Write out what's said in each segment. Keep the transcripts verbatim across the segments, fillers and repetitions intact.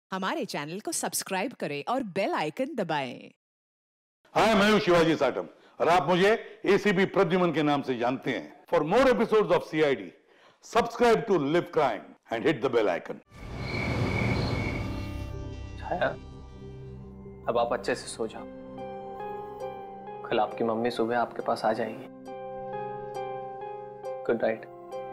हमारे चैनल को सब्सक्राइब करें और बेल आइकन दबाएं। हाय, मैं हूं शिवाजी साटम और आप मुझे एसीपी प्रद्युमन के नाम से जानते हैं। For more episodes of CID, subscribe to live crime and hit the bell icon. Chhaya, अब आप अच्छे से सो जाओ। कल आपकी मम्मी सुबह आपके पास आ जाएगी। Good night.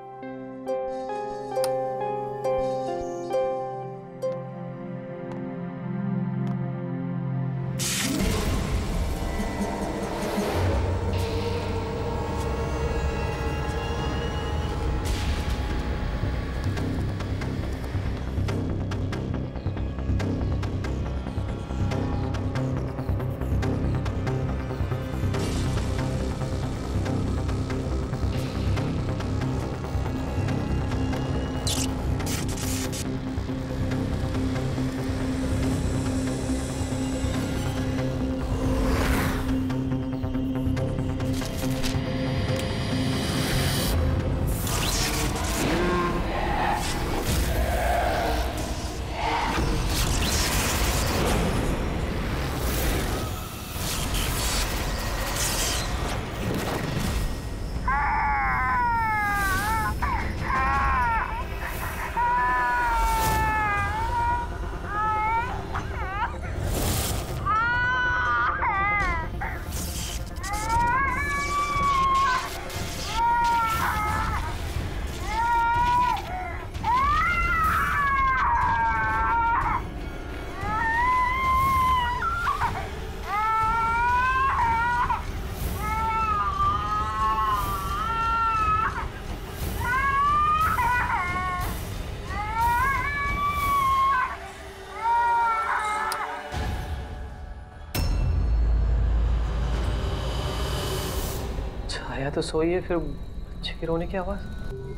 छाया तो सोई है, फिर बच्चे के रोने की आवाज।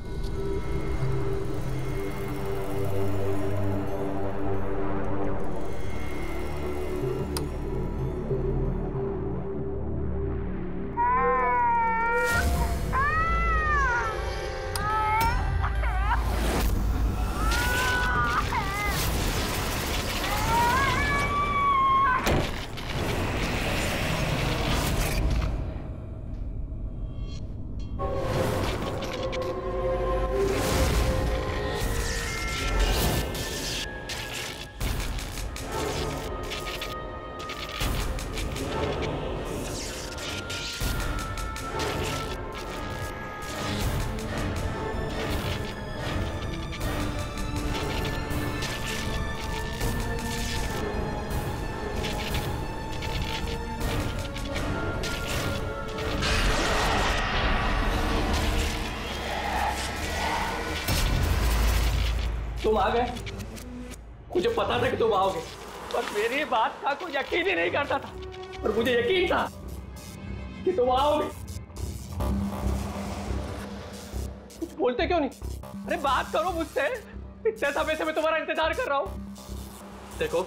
तुम आ गए। मुझे पता था कि तुम आओगे, पर मेरी बात का कोई यकीन ही नहीं करता था, और मुझे यकीन था कि तुम आओगे। कुछ बोलते क्यों नहीं? अरे बात करो मुझसे। इतने समय से मैं तुम्हारा इंतजार कर रहा हूं। देखो,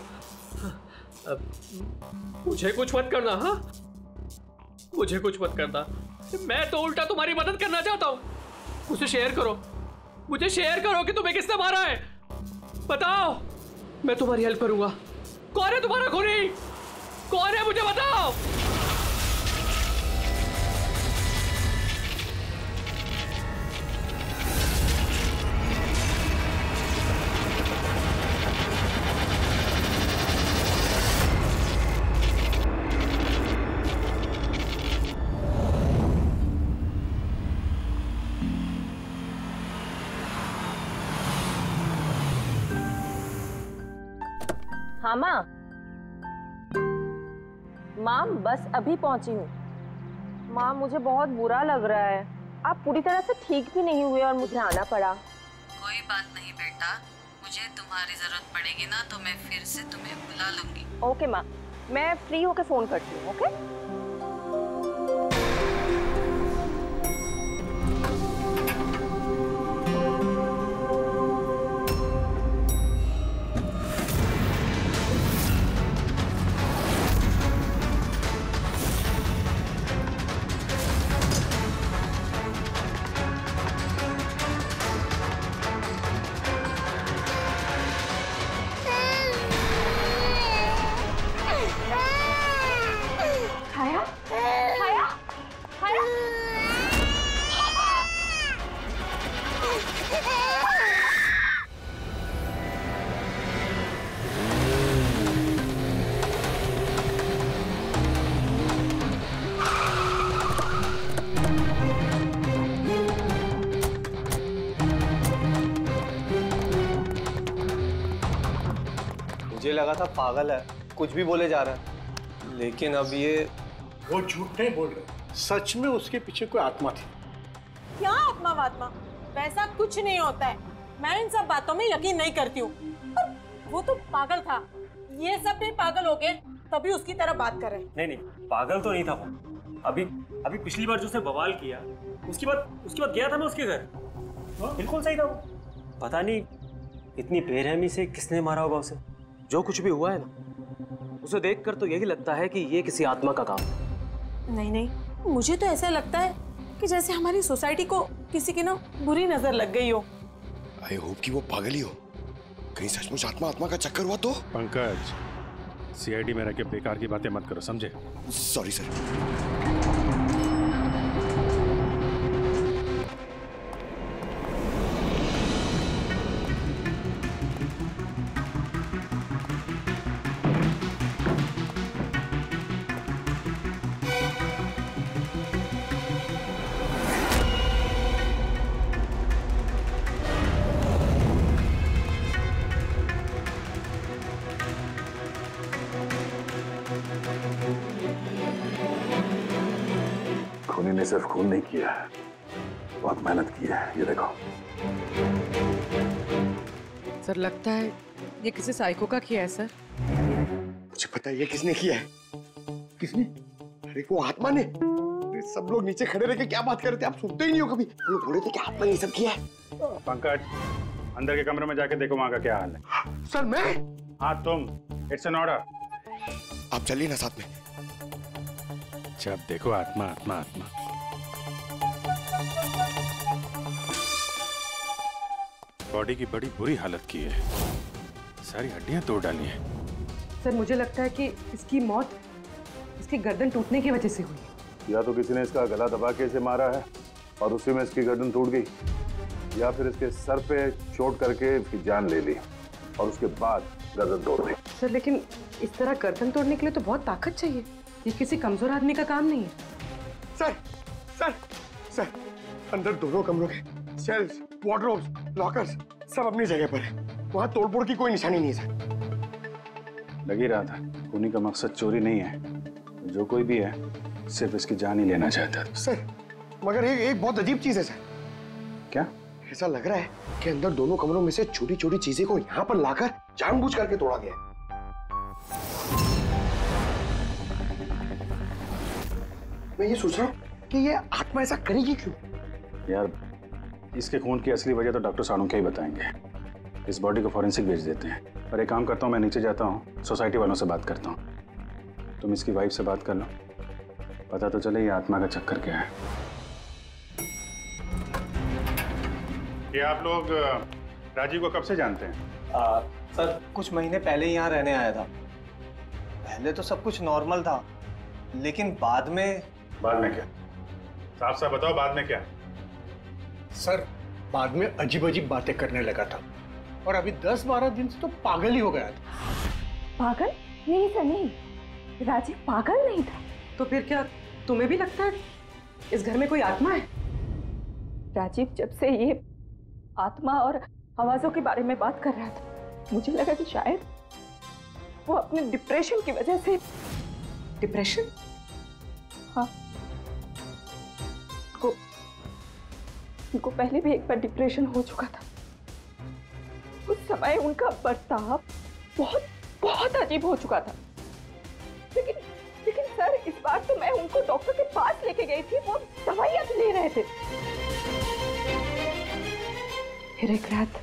मुझे कुछ मत करना। हाँ, मुझे कुछ मत करना। मैं तो उल्टा तुम्हारी मदद करना चाहता हूं। मुझे शेयर करो, मुझे शेयर करो कि तुम्हें किसने मारा है। बताओ, मैं तुम्हारी हेल्प करूंगा। कौन है तुम्हारा खूनी? कौन है, मुझे बताओ। हाँ माँ, माँ बस अभी पहुंची हूँ। माँ मुझे बहुत बुरा लग रहा है। आप पूरी तरह से ठीक भी नहीं हुए और मुझे आना पड़ा। कोई बात नहीं बेटा, मुझे तुम्हारी जरूरत पड़ेगी ना तो मैं फिर से तुम्हें बुला लूंगी। ओके माँ, मैं फ्री होके फोन करती हूँ। ओके। मुझे लगा था पागल है, कुछ भी बोले जा रहा है, लेकिन अब ये वो झूठ नहीं बोल रहे, सच में उसके पीछे कोई आत्मा थी। क्या आत्मा वात्मा? वैसा कुछ नहीं होता है, मैं इन सब बातों में यकीन नहीं करती हूँ। वो तो पागल था, ये सब भी पागल हो गए तभी उसकी तरह बात कर रहे हैं। नहीं नहीं, पागल तो नहीं था वो। अभी अभी पिछली बार जो उसने बवाल किया, उसके बाद उसके बाद गया था मैं उसके घर, बिल्कुल सही था वो। पता नहीं इतनी बेरहमी से किसने मारा होगा उसे। जो कुछ भी हुआ है ना, उसे देखकर तो यही लगता है कि ये किसी आत्मा का काम है। नहीं नहीं, मुझे तो ऐसा लगता है कि जैसे हमारी सोसाइटी को किसी की ना बुरी नजर लग गई हो। आई होप कि वो पागल ही हो, कहीं सचमुच आत्मा आत्मा का चक्कर हुआ तो। पंकज, सीआईडी में रह के बेकार की बातें मत करो, समझे? Sorry sir. खूनी ने सिर्फ खून नहीं किया है, बहुत मेहनत की है, ये देखो। सर लगता है ये किसी साइको का किया है सर। मुझे पता है ये किसने किया है। किसने? अरे वो आत्मा ने। सब लोग नीचे खड़े रह के क्या बात कर रहे थे, आप सुनते ही नहीं हो कभी। वो बोल रहे थे कि आत्मा ने ये सब किया है। पंकज, अंदर के कमरे में जाके देखो वहां का क्या हाल है। सर मैं? हाँ तुम, इट्स एन ऑर्डर। आप चलिए ना साथ में। जब देखो आत्मा आत्मा आत्मा। बॉडी की बड़ी बुरी हालत की है, सारी हड्डियां तोड़ डाली हैं। सर मुझे लगता है कि इसकी मौत इसकी गर्दन टूटने की वजह से हुई है। या तो किसी ने इसका गला दबा के इसे मारा है और उसी में इसकी गर्दन टूट गई, या फिर इसके सर पे चोट करके इसकी जान ले ली और उसके बाद गर्दन तोड़ दी। सर लेकिन इस तरह गर्दन तोड़ने के लिए तो बहुत ताकत चाहिए, ये किसी कमजोर आदमी का काम नहीं है। सर सर सर अंदर दोनों कमरों के सेल्स, वार्डरोब्स, लॉकर्स सब अपनी जगह पर है, वहां तोड़फोड़ की कोई निशानी नहीं है सर। लग ही रहा था, खूनी का मकसद चोरी नहीं है, जो कोई भी है सिर्फ इसकी जान ही लेना चाहता था। सर मगर एक, एक बहुत अजीब चीज है सर। क्या? ऐसा लग रहा है कि अंदर दोनों कमरों में से छोटी छोटी चीजें को यहाँ पर लाकर जानबूझ करके तोड़ा गया है। मैं ये सोच रहा हूँ कि ये आत्मा ऐसा करेगी क्यों? यार इसके खून की असली वजह तो डॉक्टर साणुक्य ही बताएंगे। इस बॉडी को फॉरेंसिक भेज देते हैं। पर एक काम करता हूँ, मैं नीचे जाता हूँ, सोसाइटी वालों से बात करता हूँ। तुम इसकी वाइफ से बात कर लो, पता तो चले ये आत्मा का चक्कर क्या है। ये आप लोग राजीव को कब से जानते हैं? आ, सर कुछ महीने पहले ही यहाँ रहने आया था। पहले तो सब कुछ नॉर्मल था, लेकिन बाद में बाद में क्या? साफ साफ बताओ, बाद में क्या? सर बाद में अजीब अजीब बातें करने लगा था और अभी दस बारह दिन से तो पागल ही हो गया था। पागल? नहीं सर नहीं, राजीव पागल नहीं था। तो फिर क्या तुम्हें भी लगता है इस घर में कोई आत्मा है? राजीव जब से ये आत्मा और आवाजों के बारे में बात कर रहा था, मुझे लगा कि शायद वो अपने डिप्रेशन की वजह से। डिप्रेशन? हाँ, उनको उनको पहले भी एक बार डिप्रेशन हो चुका था। उस समय उनका बर्ताव बहुत बहुत अजीब हो चुका था। लेकिन लेकिन सर इस बार तो मैं उनको डॉक्टर के पास लेके गई थी, वो दवाइयां ले रहे थे। फिर एक रात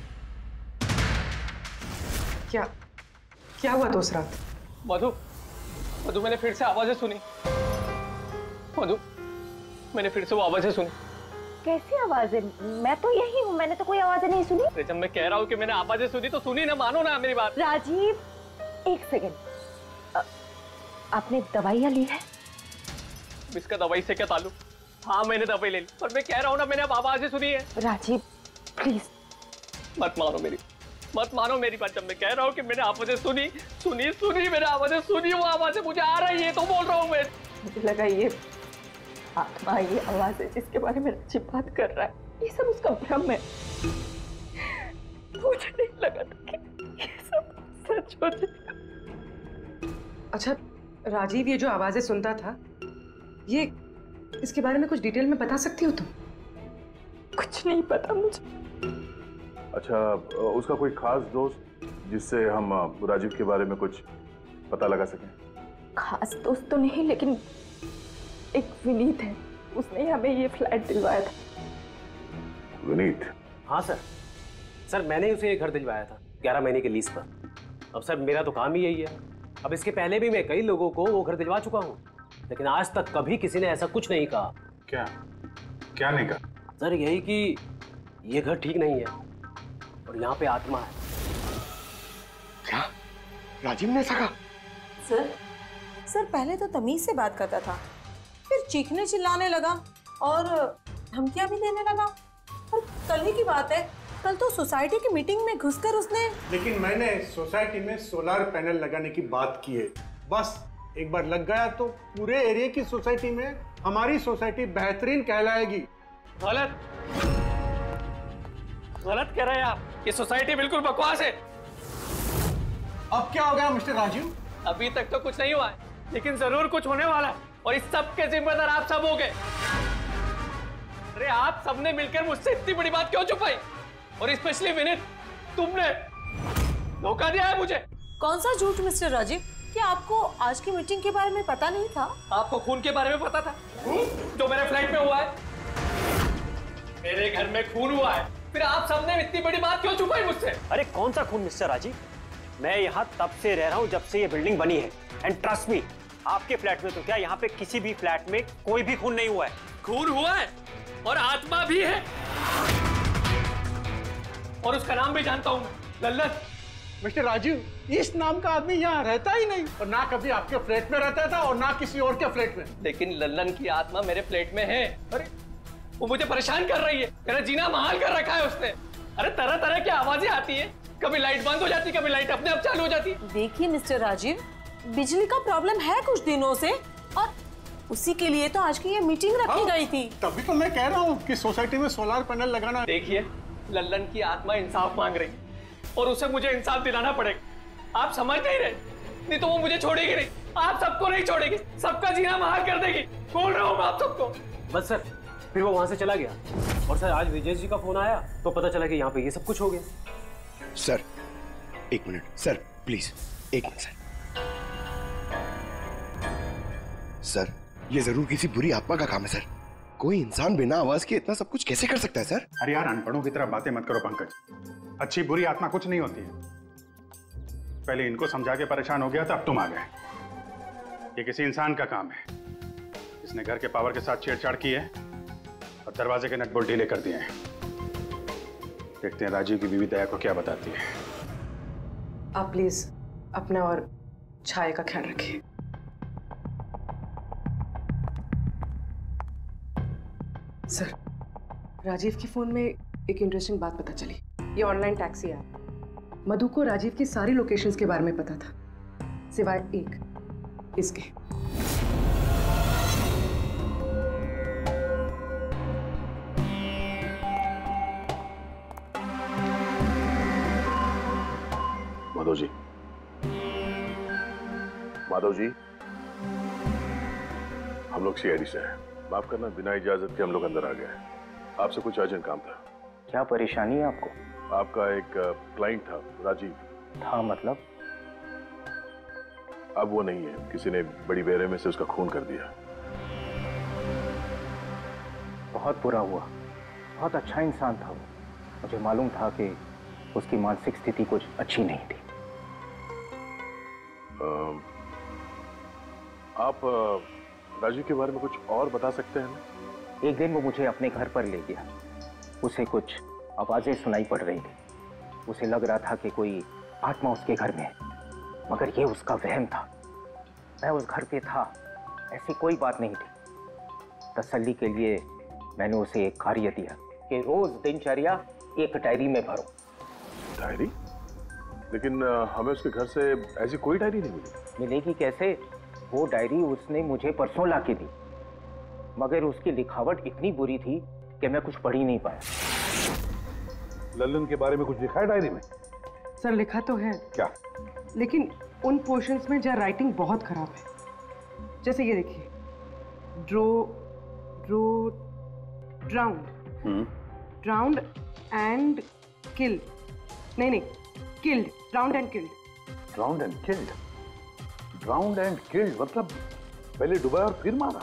क्या क्या हुआ? दोस्त रात मधु, मधु मैंने फिर से आवाजें सुनी। मधु मैंने फिर से वो आवाजें सुनी। कैसी आवाजें? मैं तो यही हूँ, मैंने तो कोई आवाजें नहीं सुनी। अरे जब मैं कह रहा हूँ कि मैंने आवाजें सुनी तो सुनी ना, मानो ना मेरी बात। राजीव एक सेकंड, आपने दवाइयाँ ली है? इसका दवाई से क्या ताल्लुक? हाँ मैंने दवाई ले ली, पर मैं कह रहा हूँ ना मैंने अब आवाजें सुनी है। राजीव प्लीज मत मानो मेरी मत मानो मेरी बात। जब मैं कह रहा हूँ कि मैंने आवाजें सुनी सुनी सुनी मैंने आवाजें सुनी, वो आवाजें मुझे आ रही है तो बोल रहा हूँ मैं। मुझे लगा ये आत्मा, ये आवाज है जिसके बारे में राजीव बात कर रहा है, ये सब उसका भ्रम है। मुझे नहीं लगा था कि ये सब सच हो जाएगा। अच्छा राजीव, ये जो आवाजें सुनता था, ये इसके बारे में कुछ डिटेल में बता सकती हो तुम? कुछ नहीं पता मुझे। अच्छा, उसका कोई खास दोस्त जिससे हम राजीव के बारे में कुछ पता लगा सकें? खास दोस्त तो नहीं, लेकिन एक विनीत है, उसने हमें ये फ्लैट दिलवाया था। विनीत? हाँ सर, सर मैंने उसे ये घर दिलवाया था ग्यारह महीने के लीज पर। अब सर मेरा तो काम ही यही है। अब इसके पहले भी मैं कई लोगों को वो घर दिलवा चुका हूँ, लेकिन आज तक कभी किसी ने ऐसा कुछ नहीं कहा। क्या क्या नहीं कहा? सर यही कि ये घर ठीक नहीं है और यहाँ पे आत्मा है। क्या राजीव ने ऐसा कहा? सर सर पहले तो तमीज से बात करता था, फिर चीखने चिल्लाने लगा और धमकियां भी देने लगा। और कल ही की बात है, कल तो सोसाइटी की मीटिंग में घुसकर उसने। लेकिन मैंने सोसाइटी में सोलर पैनल लगाने की बात की है। बस एक बार लग गया तो पूरे एरिया की सोसाइटी में हमारी सोसाइटी बेहतरीन कहलाएगी। गलत गलत कह रहे हैं आप, ये सोसाइटी बिल्कुल बकवास है। अब क्या हो गया मिस्टर राजीव? अभी तक तो कुछ नहीं हुआ है, लेकिन जरूर कुछ होने वाला है और इस सब के जिम्मेदार आप सब हो गए। अरे आप सबने मिलकर मुझसे इतनी बड़ी बात क्यों छुपाई? और स्पेशली विनीत, तुमने धोखा दिया है मुझे। कौन सा झूठ मिस्टर राजीव? क्या आपको आज की मीटिंग के बारे में पता नहीं था? आपको खून के बारे में पता था जो मेरे फ्लैट में हुआ है? मेरे घर में खून हुआ है, फिर आप सबने इतनी बड़ी बात क्यों छुपाई मुझसे? अरे कौन सा खून मिस्टर राजीव? मैं यहाँ तब से रह रहा हूँ जब से ये बिल्डिंग बनी है, एंड ट्रस्ट मी, आपके फ्लैट में तो क्या, यहाँ पे किसी भी फ्लैट में कोई भी खून नहीं हुआ है। खून हुआ है और आत्मा भी है, और उसका नाम भी जानता हूँ, लल्लन। मिस्टर राजीव, इस नाम का आदमी यहाँ रहता ही नहीं, और ना कभी आपके फ्लैट में रहता था और ना किसी और के फ्लैट में। लेकिन लल्लन की आत्मा मेरे फ्लैट में है। अरे वो मुझे परेशान कर रही है, मेरा जीना महाल कर रखा है उसने। अरे तरह तरह की आवाजें आती है, कभी लाइट बंद हो जाती, कभी लाइट अपने आप चालू हो जाती। देखिए मिस्टर राजीव, बिजली का प्रॉब्लम है कुछ दिनों से, और उसी के लिए तो आज की ये मीटिंग रखी गई थी। तभी तो मैं कह रहा हूँ कि सोसाइटी में सोलर पैनल लगाना। देखिए, लल्लन की आत्मा इंसाफ मांग रही और उसे मुझे इंसाफ दिलाना पड़ेगा। आप समझ नहीं रहे, नहीं तो वो मुझे छोड़ेगी नहीं। आप सबको नहीं छोड़ेगी, सबका जीना महाल कर देगी। बोल रहा हूँ मैं आप सबको। बस सर, फिर वो वहां से चला गया, और सर आज विजय जी का फोन आया तो पता चला कि यहाँ पे ये सब कुछ हो गया। सर एक मिनट सर, प्लीज एक मिनट सर। सर ये जरूर किसी बुरी आत्मा का काम है सर। कोई इंसान बिना आवाज के इतना सब कुछ कैसे कर सकता है सर? अरे यार, अनपढ़ों की तरह बातें मत करो पंकज। अच्छी बुरी आत्मा कुछ नहीं होती है। पहले इनको समझा के परेशान हो गया था, अब तुम आ गए। ये किसी इंसान का काम है, इसने घर के पावर के साथ छेड़छाड़ की है और दरवाजे के नट बोल्ट ढीले कर दिए हैं। देखते हैं राजीव की बीवी दया को क्या बताती है। आप प्लीज अपना और छाया का ख्याल रखिए। सर, राजीव के फोन में एक इंटरेस्टिंग बात पता चली। ये ऑनलाइन टैक्सी ऐप, मधु को राजीव की सारी लोकेशंस के बारे में पता था, सिवाय एक, इसके। माधव जी, माधव जी, हम लोग सीआईडी से हैं। माफ करना, बिना इजाजत के हम लोग अंदर आ गए। आपसे कुछ अर्जेंट काम था। क्या परेशानी है आपको? आपका एक क्लाइंट था, राजीव। था मतलब? अब वो नहीं है, किसी ने बड़ी बेरहमी से उसका खून कर दिया। बहुत बुरा हुआ। बहुत अच्छा इंसान था वो। मुझे मालूम था कि उसकी मानसिक स्थिति कुछ अच्छी नहीं थी। आ, आप राजीव के बारे में कुछ और बता सकते हैं? एक दिन वो मुझे अपने घर पर ले गया। उसे कुछ आवाजें सुनाई पड़ रही थी। उसे लग रहा था कि कोई आत्मा उसके घर में है, मगर ये उसका वहम था। मैं उस घर पे था, ऐसी कोई बात नहीं थी। तसल्ली के लिए मैंने उसे एक कार्य दिया कि रोज दिनचर्या एक डायरी में भरो। डायरी? लेकिन हमें उसके घर से ऐसी कोई डायरी नहीं मिली। मिलेगी कैसे? वो डायरी उसने मुझे परसों ला के दी, मगर उसकी लिखावट इतनी बुरी थी कि मैं कुछ पढ़ ही नहीं पाया। लल्लन के बारे में कुछ लिखा है डायरी में? सर लिखा तो है। क्या? लेकिन उन पोर्शंस में जहाँ राइटिंग बहुत खराब है। जैसे ये देखिए, drow drow drowned drowned and killed, नहीं नहीं killed, drowned and killed. Drowned and killed, drowned and killed मतलब पहले डुबाया और फिर मारा।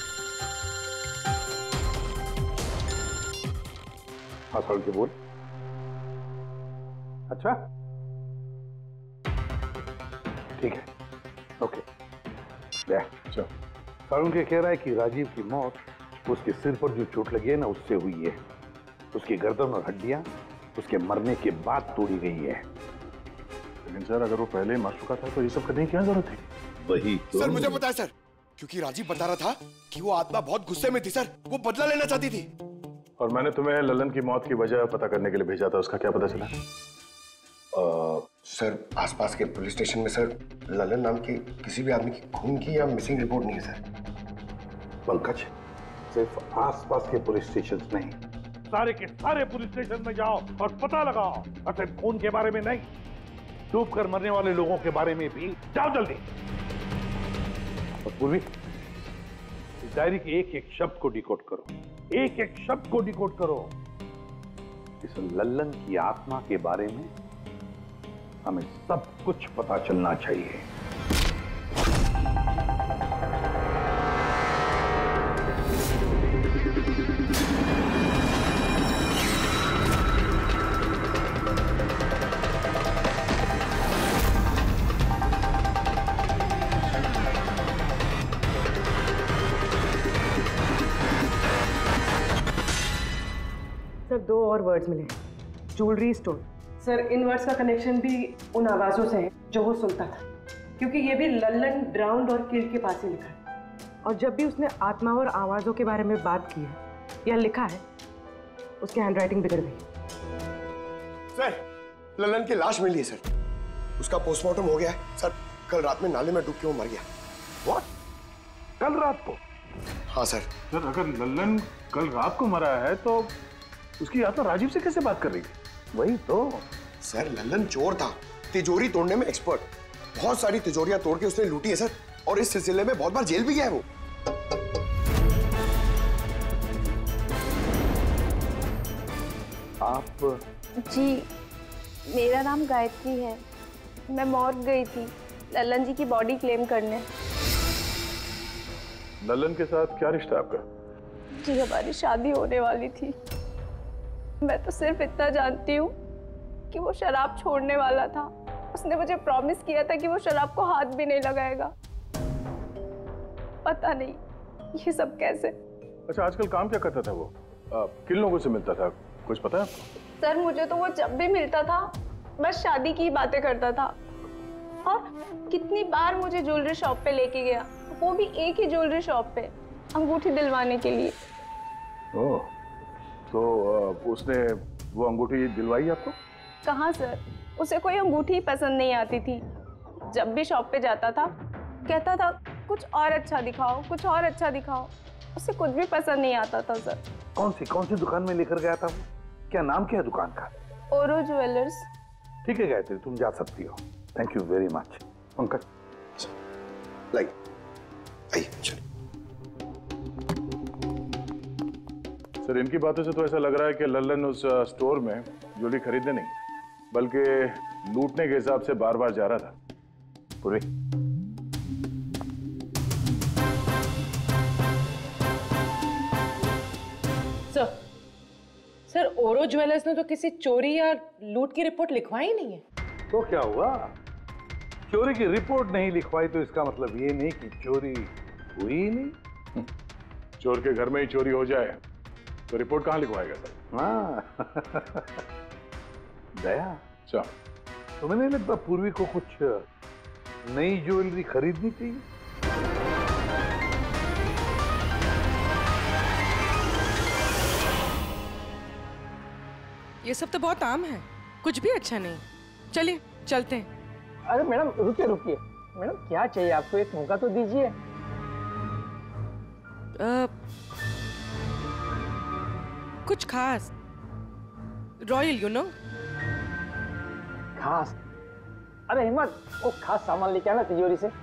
हाँ सारुण के बोल। अच्छा ठीक है, ओके। चलो, सारुण के कह रहा है कि राजीव की मौत उसके सिर पर जो चोट लगी है ना उससे हुई है। उसकी गर्दन और हड्डियां उसके मरने के बाद तोड़ी गई है। लेकिन सर अगर वो पहले मर चुका था तो ये सब करने की क्या जरूरत थी? वही तो। सर मुझे पता है सर, क्योंकि राजीव बता रहा था कि वो आत्मा बहुत गुस्से में थी सर, वो बदला लेना चाहती थी। और मैंने तुम्हें ललन की मौत की वजह पता करने के लिए भेजा था, उसका क्या पता चला? आ, सर आसपास के पुलिस स्टेशन में सर ललन नाम के किसी भी आदमी की खून की या मिसिंग रिपोर्ट नहीं है सर। पंकज, सिर्फ आसपास के पुलिस स्टेशन नहीं, सारे के सारे पुलिस स्टेशन में जाओ और पता लगाओ। और सिर्फ खून के बारे में नहीं, डूब कर मरने वाले लोगों के बारे में भी जाओ जल्दी। और पूर्वी, इस डायरी के एक एक शब्द को डिकोड करो, एक एक शब्द को डिकोड करो। इस लल्लन की आत्मा के बारे में हमें सब कुछ पता चलना चाहिए। सर दो और वर्ड्स मिले, ज्वेलरी स्टोर। सर इन वर्ड्स का कनेक्शन भी उन आवाज़ों से है जो वो सुनता था, क्योंकि ये भी लल्लन, ड्राउंड और किल्ड के पास ही लिखा है। और जब भी उसने आत्मा और आवाज़ों के बारे में बात की है या लिखा है, उसकी हैंडराइटिंग बिगड़ गई। सर ललन की लाश मिली है सर, उसका पोस्टमार्टम हो गया है सर। कल रात में नाले में डूब के वो मर गया। व्हाट? कल रात को? हाँ सर। सर अगर ललन कल रात को मरा है तो उसकी आत्मा राजीव से कैसे बात कर रही थी? वही तो सर, ललन चोर था, तिजोरी तोड़ने में एक्सपर्ट। बहुत सारी तिजोरियां तोड़ के उसने लूटी है सर, और इस सिलसिले में बहुत बार जेल भी गया है वो। आप? जी मेरा नाम गायत्री है, मैं मॉर्ग गई थी ललन जी की बॉडी क्लेम करने। ललन के साथ क्या रिश्ता आपका? जी हमारी शादी होने वाली थी। मैं तो सिर्फ इतना जानती हूँ कि वो शराब छोड़ने वाला था। उसने मुझे प्रॉमिस किया था कि वो शराब को हाथ भी नहीं लगाएगा। पता नहीं ये सब कैसे। अच्छा आजकल काम क्या करता था वो? आ, किन लोगों से मिलता था, कुछ पता है आपको? सर मुझे तो वो जब भी मिलता था बस शादी की बातें करता था, और कितनी बार मुझे ज्वेलरी शॉप पे लेके गया, वो भी एक ही ज्वेलरी शॉप पे अंगूठी दिलवाने के लिए। ओह, तो उसने वो अंगूठी दिलवाई आपको? कहाँ सर, उसे कोई अंगूठी पसंद नहीं आती थी। जब भी शॉप पे जाता था कहता था कुछ और अच्छा दिखाओ, कुछ और अच्छा दिखाओ। उसे कुछ भी पसंद नहीं आता था सर। कौन सी कौन सी दुकान में लेकर गया था वो? क्या नाम क्या है दुकान का? ओरो ज्वेलर्स। ठीक है गायत्री, तुम जा सकती हो। Thank you very much. Pankaj like आइए चलिए। सर इनकी बातों से तो ऐसा लग रहा है कि लल्लन उस स्टोर में ज्वेलरी खरीदने नहीं बल्कि लूटने के हिसाब से बार बार जा रहा था। पूरी सर सर ओरो ज्वेलर्स ने तो किसी चोरी या लूट की रिपोर्ट लिखवाई नहीं है। तो क्या हुआ? चोरी की रिपोर्ट नहीं लिखवाई तो इसका मतलब ये नहीं कि चोरी हुई ही नहीं। चोर के घर में ही चोरी हो जाए तो रिपोर्ट कहाँ लिखवाएगा सर? हाँ दया, अच्छा तुम्हें नहीं लगता पूर्वी को कुछ नई ज्वेलरी खरीदनी चाहिए? ये सब तो बहुत आम है, कुछ भी अच्छा नहीं। चलिए चलते हैं। अरे मैडम रुकिए रुकिए, मैडम क्या चाहिए आपको, एक मौका तो दीजिए। आ, कुछ खास, रॉयल यू नो। खास? अरे हिम्मत, वो खास सामान लेके आना तिजोरी से।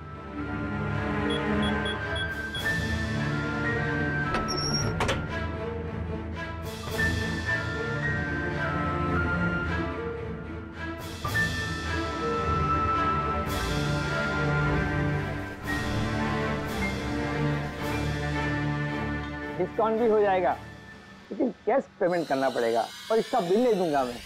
डिस्काउंट भी हो जाएगा, लेकिन कैश पेमेंट करना पड़ेगा और इसका बिल ले दूंगा मैं।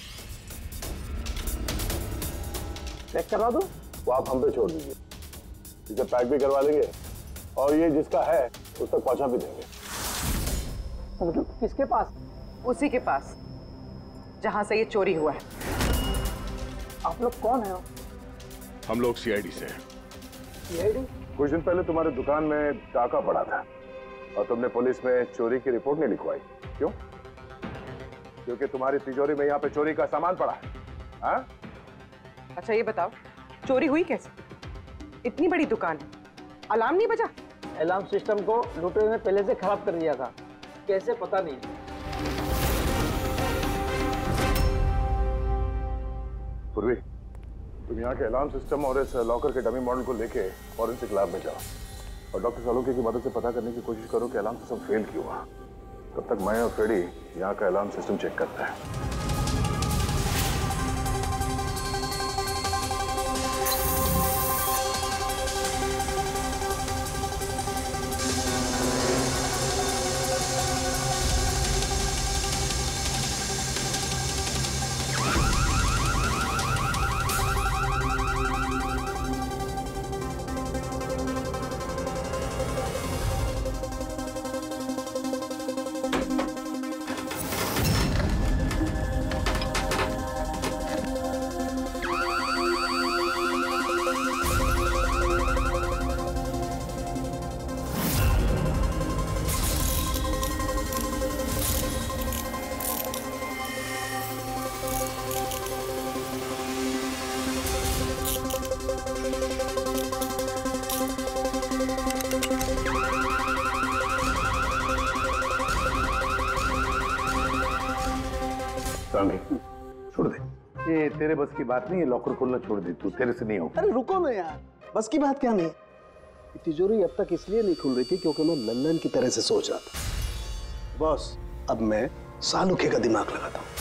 चेक करवा दूं? वो आप हम पे छोड़ दीजिए, इसे पैक भी करवा लेंगे और ये जिसका है उस तक पहुंचा भी देंगे। मतलब किसके पास? उसी के पास जहां से ये चोरी हुआ है। आप लोग कौन है? हम लोग सीआईडी से हैं। सीआईडी? कुछ दिन पहले तुम्हारे दुकान में डाका पड़ा था और तुमने पुलिस में चोरी की रिपोर्ट नहीं लिखवाई, क्यों? क्योंकि तुम्हारी तिजोरी में यहाँ पे चोरी का सामान पड़ा है। हाँ? अच्छा ये बताओ, चोरी हुई कैसे? इतनी बड़ी दुकान है, अलार्म नहीं बजा? अलार्म सिस्टम को लुटेरे ने पहले से खराब कर दिया था, कैसे पता नहीं। पूर्वी, तुम यहाँ के अलार्म सिस्टम और इस लॉकर के डमी मॉडल को लेके फॉरेंसिक लैब में जाओ और डॉक्टर सालुके की मदद से पता करने की कोशिश करो कि अलार्म सिस्टम फेल क्यों हुआ। तब तक मैं और फ्रेडी यहाँ का अलार्म सिस्टम चेक करता है। छोड़ दे, ये तेरे बस की बात नहीं है, लॉकर खोलना छोड़ दे तू, तेरे से नहीं होगा। अरे रुको ना यार, बस की बात क्या नहीं। तिजोरी अब तक इसलिए नहीं खुल रही थी क्योंकि मैं लल्लन की तरह से सोच रहा था। बॉस, अब मैं सालुके का दिमाग लगाता हूँ।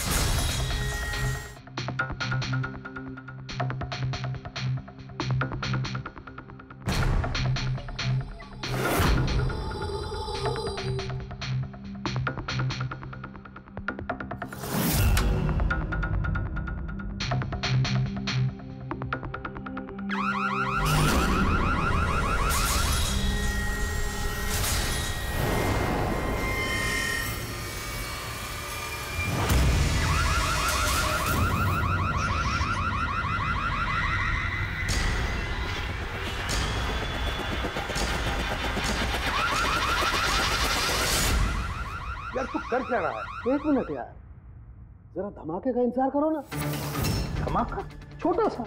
यार तू कर क्या रहा है? एक मिनट यार, जरा धमाके का इंतजार करो ना। धमाका? छोटा सा।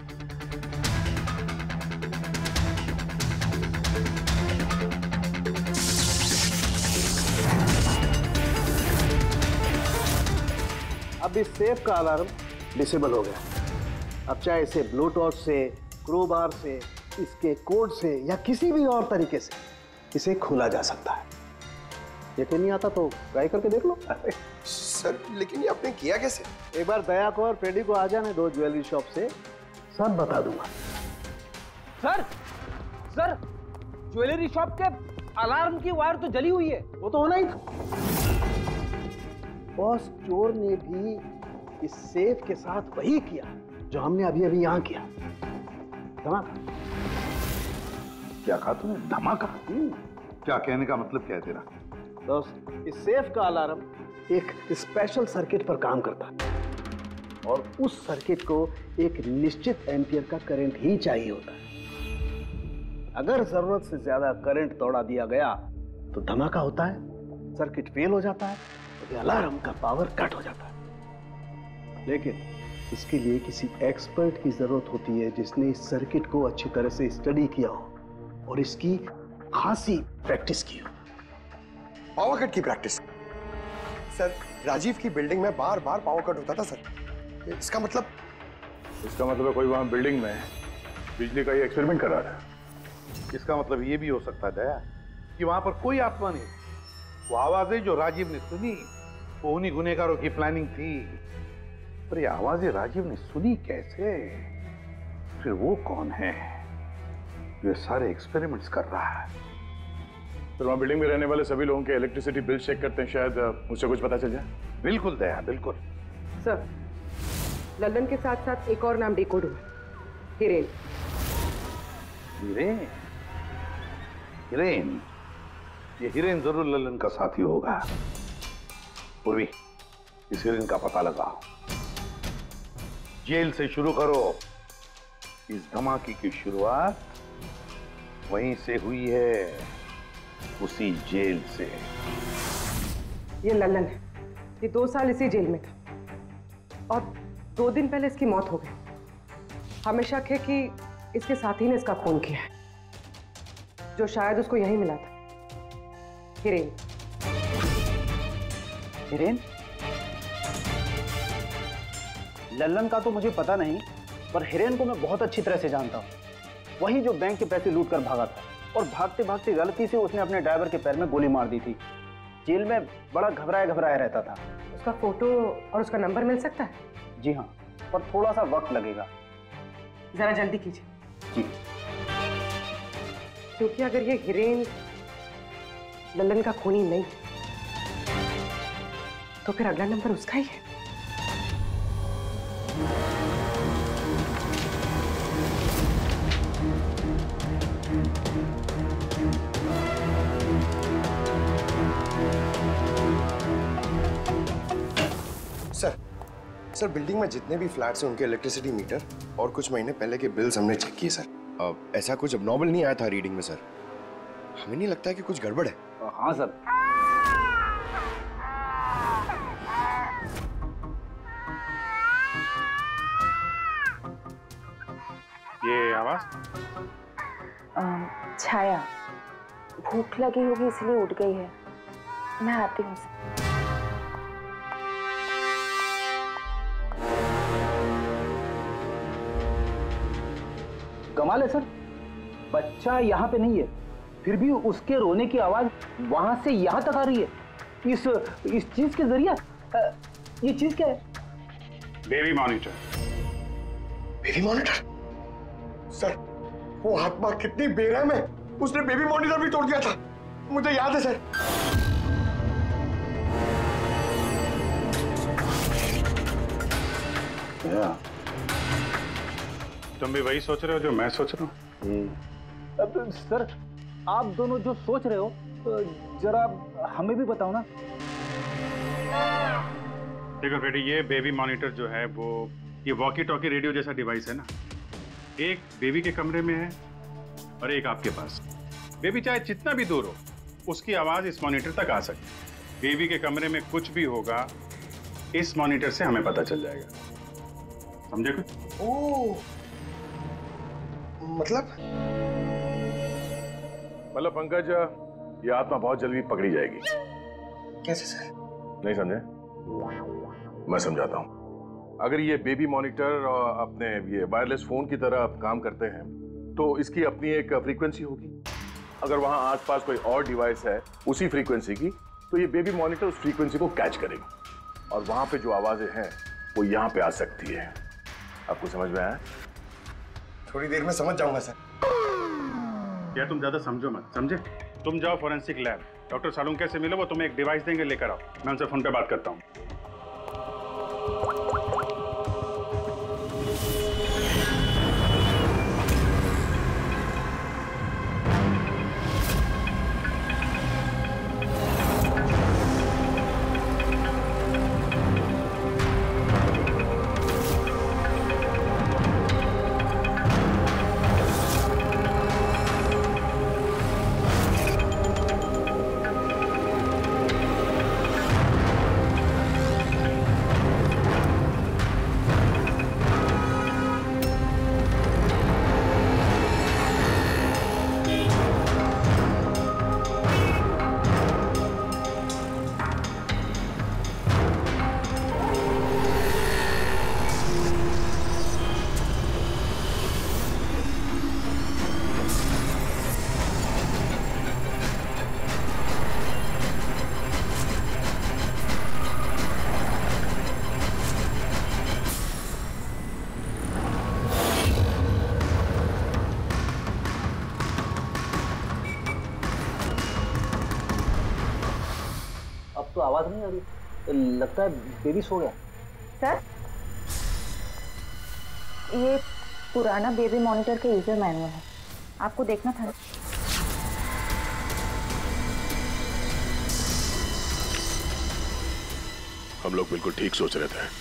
अब इस सेफ का अलार्म डिसेबल हो गया। अब चाहे इसे ब्लूटूथ से, क्रोबार से, इसके कोड से या किसी भी और तरीके से इसे खोला जा सकता है। यकीन नहीं आता तो ट्राई करके देख लो। सर लेकिन ये आपने किया कैसे? एक बार दया को और फ्रेडी को आ जाने दो ज्वेलरी शॉप से, सब बता दूंगा। सर सर ज्वेलरी शॉप के अलार्म की वायर तो जली हुई है। वो तो होना ही था। बॉस, चोर ने भी इस सेफ के साथ वही किया जो हमने अभी अभी यहां किया। धमाका। क्या कहा तूने? धमाका? क्या कहने का मतलब क्या है तेरा? दोस्त, इस सेफ का अलार्म एक स्पेशल सर्किट पर काम करता है और उस सर्किट को एक निश्चित एम्पियर का करंट ही चाहिए होता है। अगर जरूरत से ज्यादा करंट दौड़ा दिया गया तो धमाका होता है, सर्किट फेल हो जाता है, तो अलार्म का पावर कट हो जाता है। लेकिन इसके लिए किसी एक्सपर्ट की जरूरत होती है जिसने इस सर्किट को अच्छी तरह से स्टडी किया हो और इसकी खासी प्रैक्टिस की हो। पावर कट की प्रैक्टिस? सर, राजीव की बिल्डिंग में बार बार पावर कट होता था सर। इसका मतलब इसका मतलब है कोई वहां बिल्डिंग में बिजली का ये एक्सपेरिमेंट कर रहा था। इसका मतलब ये भी हो सकता है दया कि वहां पर कोई आत्मा नहीं, वो आवाजें जो राजीव ने सुनी वो उन्हीं गुनहगारों की प्लानिंग थी। पर ये आवाजें राजीव ने सुनी कैसे? फिर वो कौन है जो ये सारे एक्सपेरिमेंट्स कर रहा है? फिर वहां बिल्डिंग में रहने वाले सभी लोगों के इलेक्ट्रिसिटी बिल चेक करते हैं, शायद मुझे कुछ पता चल जाए। बिल्कुल दया, बिल्कुल। सर, लल्लन के साथ साथ एक और नाम डिकोड हुआ, हिरेन। हिरेन? हिरेन? ये हिरेन जरूर लल्लन का साथी होगा। पूर्वी, इस हिरेन का पता लगाओ। जेल से शुरू करो। इस धमाके की शुरुआत वहीं से हुई है, उसी जेल से। ये लल्लन है, ये दो साल इसी जेल में था और दो दिन पहले इसकी मौत हो गई। हमें शक है कि इसके साथी ने इसका खून किया है, जो शायद उसको यहीं मिला था। हिरेन। हिरेन? लल्लन का तो मुझे पता नहीं, पर हिरेन को मैं बहुत अच्छी तरह से जानता हूँ। वही जो बैंक के पैसे लूट कर भागा था और भागते भागते गलती से उसने अपने ड्राइवर के पैर में गोली मार दी थी। जेल में बड़ा घबराया घबराया रहता था। उसका फोटो और उसका नंबर मिल सकता है? जी हाँ, पर थोड़ा सा वक्त लगेगा। जरा जल्दी कीजिए। जी। क्योंकि अगर ये हिरेन लल्लन का खूनी नहीं तो फिर अगला नंबर उसका ही है। सर, सर बिल्डिंग में जितने भी फ्लैट्स हैं उनके इलेक्ट्रिसिटी मीटर और कुछ महीने पहले के बिल्स हमने चेक किए सर। अब ऐसा कुछ अबनॉर्मल नहीं आया था रीडिंग में सर। हमें नहीं लगता है कि कुछ गड़बड़ है। हाँ सर। ये आवाज? छाया, भूख लगी होगी इसलिए उठ गई है। मैं आती हूँ। कमाल है सर, बच्चा यहाँ पे नहीं है, फिर भी उसके रोने की आवाज वहां से यहाँ तक आ रही है। इस इस चीज के जरिए ये चीज क्या है? Baby monitor. Baby monitor? Sir, वो आत्मा कितनी बेरहम है, उसने बेबी मॉनिटर भी तोड़ दिया था, मुझे याद है सर। या। तुम भी वही सोच रहे हो जो मैं सोच रहा हूँ? अब सर, आप दोनों जो सोच रहे हो जरा हमें भी बताओ ना। देखो बेटी, ये बेबी मॉनिटर जो है वो ये वॉकी टॉकी रेडियो जैसा डिवाइस है ना। एक बेबी के कमरे में है और एक आपके पास। बेबी चाहे जितना भी दूर हो, उसकी आवाज इस मॉनिटर तक आ सकती। बेबी के कमरे में कुछ भी होगा, इस मॉनिटर से हमें पता चल जाएगा। समझे कुछ? ओह, मतलब मतलब पंकज, ये आत्मा बहुत जल्दी पकड़ी जाएगी। कैसे सर? नहीं समझे? मैं समझाता हूँ। अगर ये बेबी मॉनिटर अपने ये वायरलेस फोन की तरह काम करते हैं तो इसकी अपनी एक फ्रीक्वेंसी होगी। अगर वहां आसपास कोई और डिवाइस है उसी फ्रीक्वेंसी की, तो ये बेबी मॉनिटर उस फ्रीक्वेंसी को कैच करेगी और वहां पे जो आवाजें हैं वो यहाँ पे आ सकती है। आपको समझ में आया? थोड़ी देर में समझ जाऊंगा सर। या तुम ज्यादा समझो मत, समझे? तुम जाओ फॉरेंसिक लैब, डॉक्टर सालुंके से मिलो, वो तुम्हें एक डिवाइस देंगे, लेकर आओ। मैं उनसे फोन पे बात करता हूँ। आवाज नहीं आ रही। लगता है बेबी सो गया। सर, ये पुराना बेबी मॉनिटर का यूजर मैनुअल है, आपको देखना था। हम लोग बिल्कुल ठीक सोच रहे थे।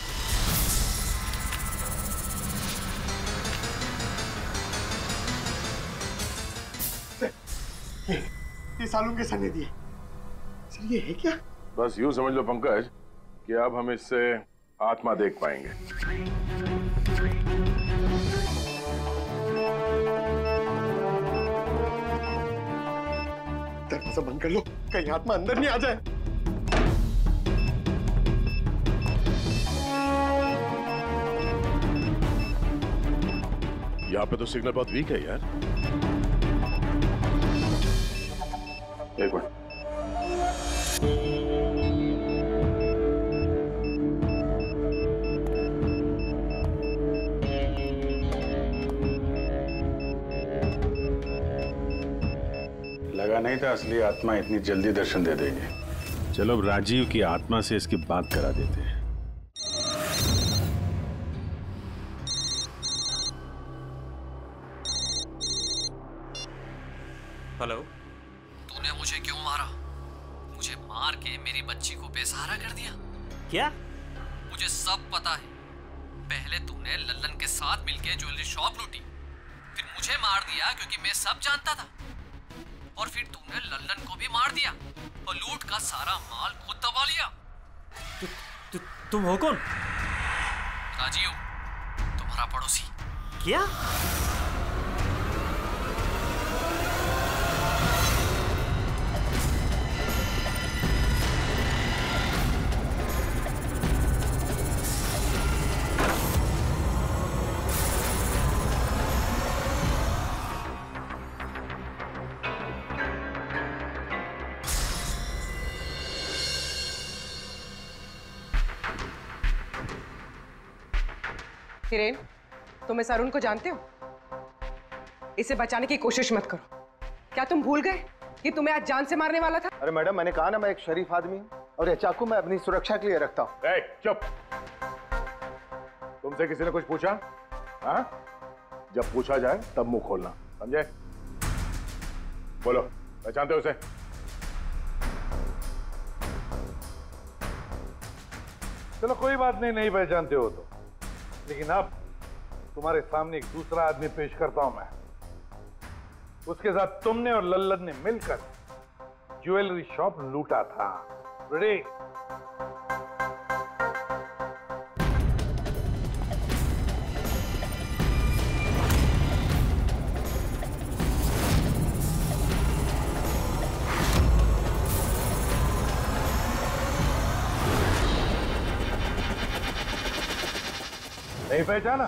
ये, ये सालों के सने दिए। सर ये है क्या? बस यूं समझ लो पंकज कि अब हम इससे आत्मा देख पाएंगे। दरवाजा बंद कर लो, कहीं आत्मा अंदर नहीं आ जाए। यहाँ पे तो सिग्नल बहुत वीक है यार। एक मिनट। लगा नहीं था असली आत्मा इतनी जल्दी दर्शन दे देगी। चलो अब राजीव की आत्मा से इसकी बात करा देते हैं। हेलो। तूने मुझे क्यों मारा? मुझे मार के मेरी बच्ची को बेसहारा कर दिया। क्या? मुझे सब पता है। पहले तूने लल्लन के साथ मिलके ज्वेलरी शॉप लूटी, फिर मुझे मार दिया क्योंकि मैं सब जानता था, और फिर तूने लल्लन को भी मार दिया और लूट का सारा माल खुद दबा लिया। तु, तु, तुम हो कौन? राजीव, तुम्हारा पड़ोसी। क्या? हिरेन, तुम इस अरुण को जानते हो? इसे बचाने की कोशिश मत करो। क्या तुम भूल गए कि तुम्हें आज जान से मारने वाला था? अरे मैडम, मैंने कहा ना मैं एक शरीफ आदमी हूँ, और ये चाकू मैं अपनी सुरक्षा के लिए रखता हूँ। ए, चुप। तुमसे किसी ने कुछ पूछा? हाँ? जब पूछा जाए तब मुंह खोलना, समझे? बोलो, पहचानते हो उसे? चलो कोई बात नहीं, नहीं पहचानते हो तो, लेकिन अब तुम्हारे सामने एक दूसरा आदमी पेश करता हूं मैं। उसके साथ तुमने और लल्लन ने मिलकर ज्वेलरी शॉप लूटा था। रेडी? नहीं पहचाना?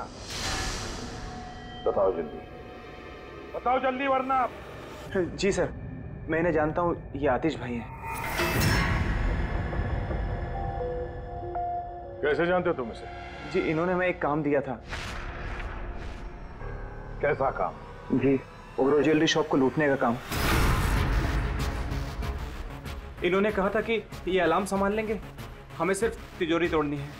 बताओ जल्दी, बताओ जल्दी, वरना। जी सर, मैं इन्हें जानता हूँ, ये आतिश भाई हैं। कैसे जानते हो तुम इसे? जी, इन्होंने हमें एक काम दिया था। कैसा काम? जी, ओग्रो ज्वेलरी शॉप को लूटने का काम। इन्होंने कहा था कि ये अलार्म संभाल लेंगे, हमें सिर्फ तिजोरी तोड़नी है।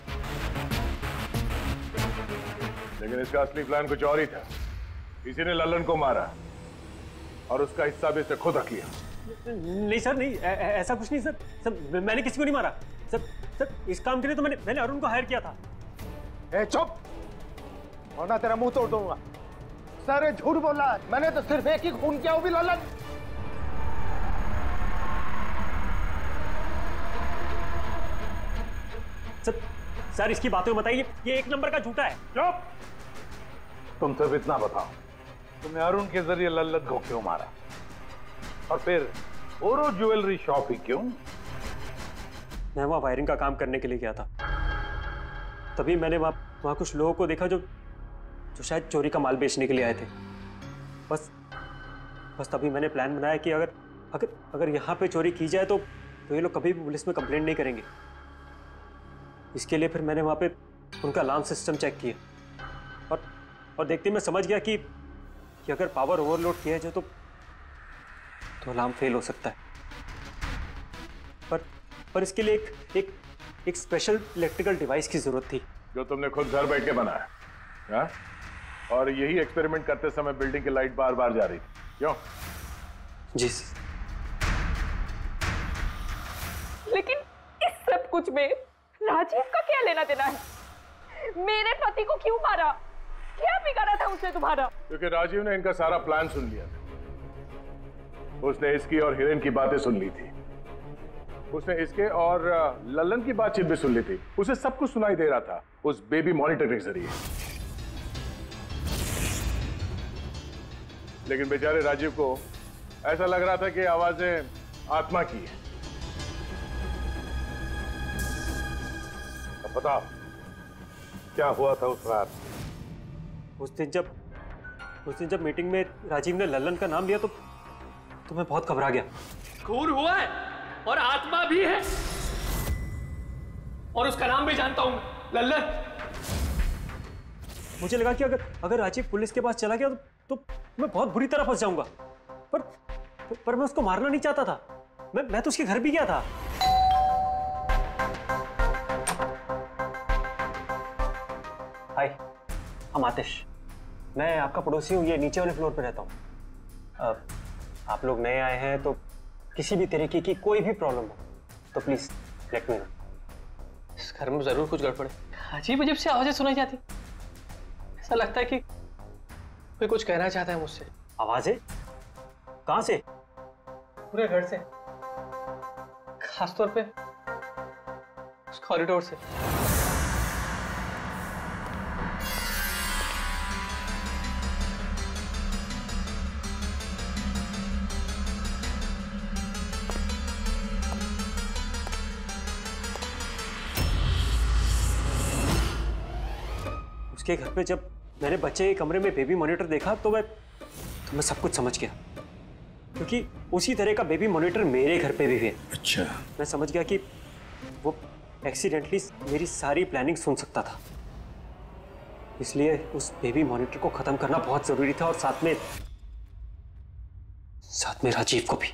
लेकिन इसका असली प्लान कुछ और ही था। किसी ने लल्लन को मारा और उसका हिस्सा भी इसे खुद रख लिया। नहीं सर, नहीं, ऐ, ऐ, ऐसा कुछ नहीं सर। सर मैंने किसी को नहीं मारा सर। सर इस काम के लिए तो मैंने मैंने अरुण को हायर किया था। ए चुप, वरना तेरा मुंह तोड़ दूंगा। सर झूठ बोल रहा है, मैंने तो सिर्फ एक ही खून किया, वो भी लल्लन। सर सर इसकी बातें बताइए, ये एक नंबर का झूठा है। चुप! तुम सिर्फ इतना बताओ, तुमने अरुण के जरिए लल्लन को क्यों मारा, और फिर ओरो ज्वेलरी शॉप ही क्यों? मैं वहां वायरिंग का काम करने के लिए गया था। तभी मैंने वहां वहां कुछ लोगों को देखा जो जो शायद चोरी का माल बेचने के लिए आए थे। बस बस तभी मैंने प्लान बनाया कि अगर अगर अगर यहाँ पे चोरी की जाए तो तो ये लोग कभी भी पुलिस में कंप्लेंट नहीं करेंगे। इसके लिए फिर मैंने वहाँ पे उनका अलार्म सिस्टम चेक किया, और और देखते मैं समझ गया कि कि अगर पावर ओवरलोड किया जाए तो तो अलार्म फेल हो सकता है। पर और इसके लिए एक एक एक स्पेशल इलेक्ट्रिकल डिवाइस की जरूरत थी जो तुमने खुद घर बैठ के बनाया, हाँ? और यही एक्सपेरिमेंट करते समय बिल्डिंग की लाइट बार बार जा रही थी, क्यों? जी। लेकिन इस सब कुछ में राजीव का क्या लेना देना है? मेरे पति को क्यों मारा? क्या बिगाड़ा था उसने तुम्हारा? क्योंकि राजीव ने इनका सारा प्लान सुन लिया था। उसने इसकी और हिरेन की बातें सुन ली थी। उसने इसके और लल्लन की बातचीत भी सुन ली थी। उसे सब कुछ सुनाई दे रहा था उस बेबी मॉनिटर के जरिए। लेकिन बेचारे राजीव को ऐसा लग रहा था कि आवाजें आत्मा की है। अब बताओ क्या हुआ था उस रात? उस दिन जब उस दिन जब मीटिंग में राजीव ने लल्लन का नाम लिया तो तो मैं बहुत घबरा गया। खून हुआ है और आत्मा भी है और उसका नाम भी जानता हूं, लल्लन। मुझे लगा कि अगर अगर राजीव पुलिस के पास चला गया तो, तो मैं बहुत बुरी तरह फंस जाऊंगा। पर पर मैं उसको मारना नहीं चाहता था। मैं मैं तो उसके घर भी गया था। हाय, हम आतिश। मैं आपका पड़ोसी हूँ, ये नीचे वाले फ्लोर पे रहता हूँ। आप लोग नए आए हैं तो किसी भी तरीके की कोई भी प्रॉब्लम हो तो प्लीज लेट मी नो। इस घर में जरूर कुछ गड़बड़ है। अजीब अजीब से आवाजें सुनाई जाती। ऐसा लगता है कि कोई कुछ कहना चाहता है मुझसे। आवाजें? कहां से? पूरे घर से, खासतौर पे उस कॉरिडोर से। उसके घर पे जब मैंने बच्चे के कमरे में बेबी मॉनिटर देखा तो मैं तो मैं सब कुछ समझ गया, क्योंकि उसी तरह का बेबी मॉनिटर मेरे घर पे भी है। अच्छा। मैं समझ गया कि वो एक्सीडेंटली मेरी सारी प्लानिंग सुन सकता था, इसलिए उस बेबी मॉनिटर को खत्म करना बहुत जरूरी था और साथ में साथ में राजीव को भी।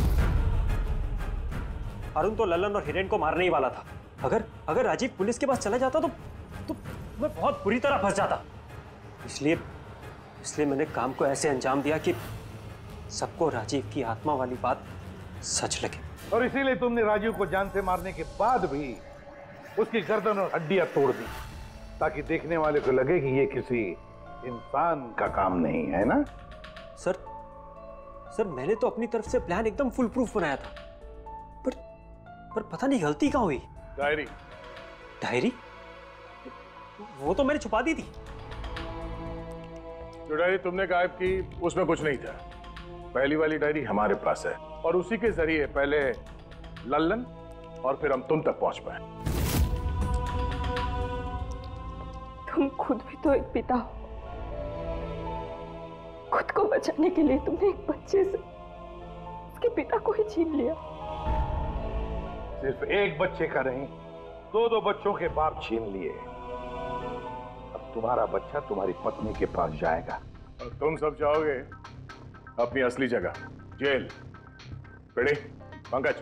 अरुण तो लल्लन और हिरेन को मारने ही वाला था। अगर अगर राजीव पुलिस के पास चला जाता तो तो मैं बहुत बुरी तरह फंस जाता। इसलिए इसलिए मैंने काम को ऐसे अंजाम दिया कि सबको राजीव की आत्मा वाली बात सच लगे। और इसीलिए तुमने राजीव को जान से मारने के बाद भी उसकी गर्दन और हड्डियां तोड़ दी, ताकि देखने वाले को लगे कि ये किसी इंसान का काम नहीं है ना? सर सर मैंने तो अपनी तरफ से प्लान एकदम फुल प्रूफ बनाया था, पर पर पता नहीं गलती कहाँ हुई। डायरी डायरी वो तो मैंने छुपा दी थी। जो डायरी तुमने गायब की उसमें कुछ नहीं था। पहली वाली डायरी हमारे पास है और उसी के जरिए पहले लल्लन और फिर हम तुम तक पहुंच पाए। तुम खुद भी तो एक पिता हो। खुद को बचाने के लिए तुमने एक बच्चे से उसके पिता को ही छीन लिया। सिर्फ एक बच्चे का नहीं, दो दो बच्चों के बाप छीन लिए। अब तुम्हारा बच्चा तुम्हारी पत्नी के पास जाएगा और तुम सब जाओगे अपनी असली जगह, जेल। Ready Pankaj?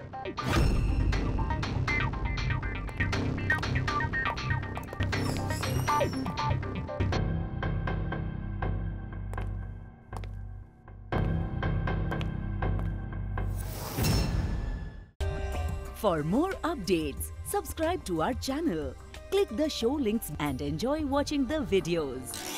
For more updates, subscribe to our channel, click the show links and enjoy watching the videos.